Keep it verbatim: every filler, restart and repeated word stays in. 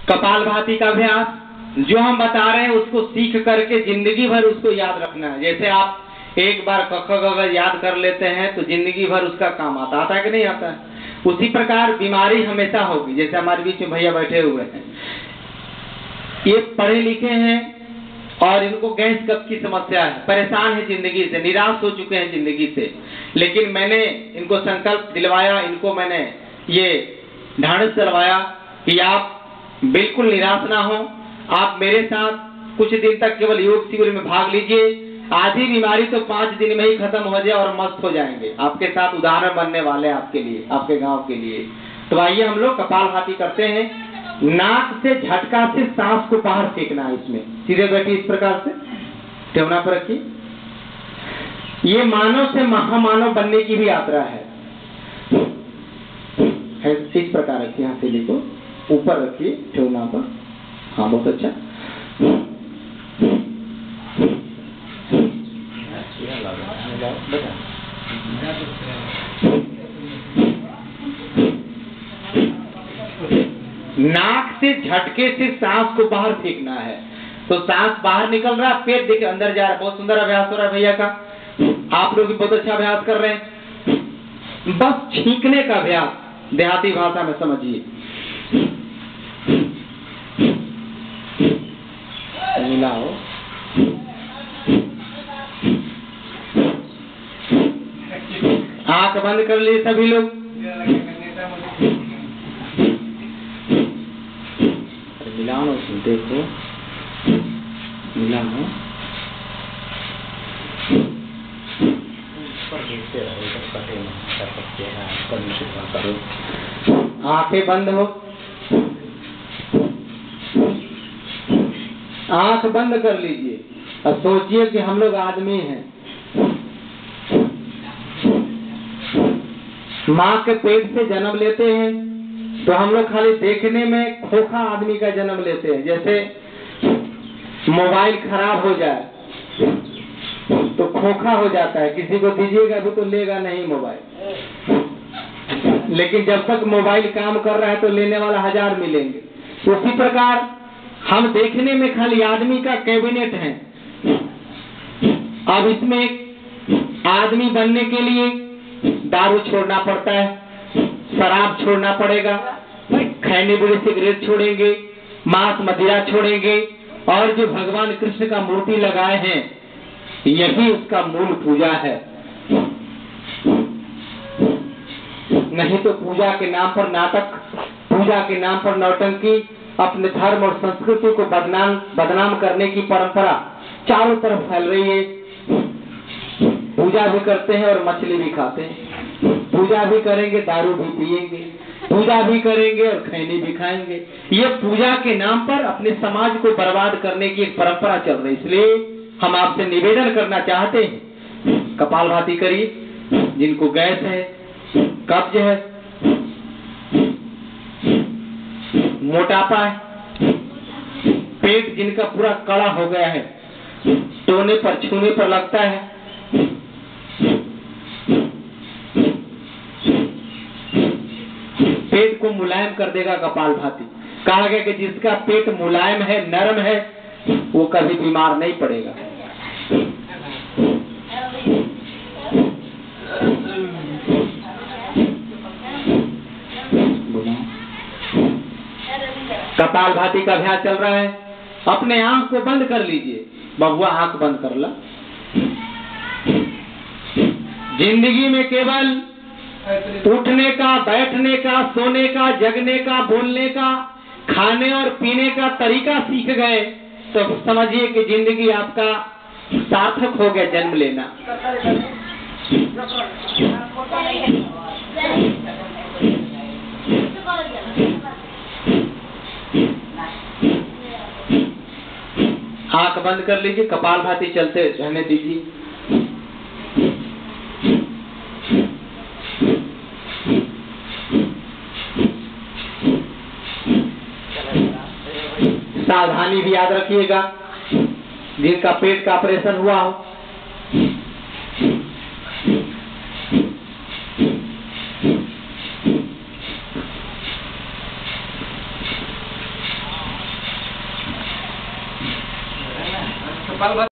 कपालभाति का अभ्यास जो हम बता रहे हैं उसको सीख करके जिंदगी भर उसको याद रखना है। जैसे आप एक बार क ख ग घ याद कर लेते हैं तो जिंदगी भर उसका काम आता आता है कि नहीं आता है। उसी प्रकार बीमारी हमेशा होगी। जैसे हमारे बीच में भैया बैठे हुए हैं, ये पढ़े लिखे हैं और इनको गैस कब्ज की समस्या है, परेशान है जिंदगी से, निराश हो चुके हैं जिंदगी से। लेकिन मैंने इनको संकल्प दिलवाया, इनको मैंने ये ढांढस दिलवाया कि आप बिल्कुल निराश ना हो, आप मेरे साथ कुछ दिन तक केवल योग शिविर में भाग लीजिए। आधी बीमारी तो पांच दिन में ही खत्म हो जाए और मस्त हो जाएंगे। आपके साथ उदाहरण बनने वाले हैं आपके लिए, आपके गांव के लिए। तो आइए हम लोग कपालभाति करते हैं। नाक से झटका से सांस को बाहर फेंकना है। इसमें सीधे बैठी इस प्रकार से ठेवना पर रखिए। ये मानव से महामानव बनने की भी यात्रा है। इस प्रकार रखिए, हाथ से देखो ऊपर रखिए ठेवना पर। हाँ, बहुत अच्छा। नाक से झटके से सांस को बाहर फेंकना है। तो सांस बाहर निकल रहा है, पेट देखिए अंदर जा रहा है। बहुत सुंदर अभ्यास हो रहा है भैया का। आप लोग भी बहुत अच्छा अभ्यास कर रहे हैं। बस छींकने का अभ्यास देहाती भाषा में समझिए। मिलाओ, आंख बंद कर लिए सभी लोग। मिलाओ, देखो मिलाओ। आंखें बंद हो, आंख बंद कर लीजिए और सोचिए कि हम लोग आदमी हैं। माँ के पेट से जन्म लेते हैं तो हम लोग खाली देखने में खोखा आदमी का जन्म लेते हैं। जैसे मोबाइल खराब हो जाए तो खोखा हो जाता है, किसी को दीजिएगा भी तो लेगा नहीं मोबाइल। लेकिन जब तक मोबाइल काम कर रहा है तो लेने वाला हजार मिलेंगे। उसी प्रकार हम देखने में खाली आदमी का कैबिनेट है। अब इसमें आदमी बनने के लिए दारू छोड़ना पड़ता है, शराब छोड़ना पड़ेगा, खैनी बीड़ी सिगरेट छोड़ेंगे, मांस मदिरा छोड़ेंगे और जो भगवान कृष्ण का मूर्ति लगाए हैं यही उसका मूल पूजा है। नहीं तो पूजा के नाम पर नाटक, पूजा के नाम पर नौटंकी, अपने धर्म और संस्कृति को बदनाम बदनाम करने की परंपरा चारों तरफ फैल रही है। पूजा भी करते हैं और मछली भी खाते हैं। पूजा भी करेंगे, दारू भी पिएंगे, पूजा भी करेंगे और खैनी भी खाएंगे। ये पूजा के नाम पर अपने समाज को बर्बाद करने की एक परंपरा चल रही है। इसलिए हम आपसे निवेदन करना चाहते हैं, कपालभाति करिए। जिनको गैस है, कब्ज है, मोटापा है, पेट जिनका पूरा कड़ा हो गया है, टोने पर छूने पर लगता है, पेट को मुलायम कर देगा कपालभाति। कहा गया कि जिसका पेट मुलायम है, नरम है, वो कभी बीमार नहीं पड़ेगा। कपालभाति का अभ्यास चल रहा है। अपने आंख को बंद कर लीजिए। बबुआ आंख बंद कर ला। जिंदगी में केवल उठने का, बैठने का, सोने का, जगने का, बोलने का, खाने और पीने का तरीका सीख गए तो समझिए कि जिंदगी आपका सार्थक हो गया जन्म लेना। आंख बंद कर लीजिए, कपालभाति चलते रहने दीजिए। सावधानी भी याद रखिएगा, जिनका पेट का ऑपरेशन हुआ हो। तो कल